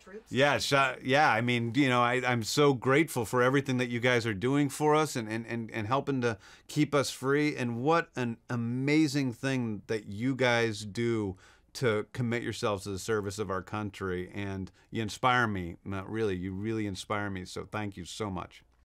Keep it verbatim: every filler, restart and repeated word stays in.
troops. Yeah, sh- yeah. I mean, you know, I, I'm so grateful for everything that you guys are doing for us and, and, and, and helping to keep us free. And what an amazing thing that you guys do to commit yourselves to the service of our country. And you inspire me. Not really, you really inspire me. So thank you so much.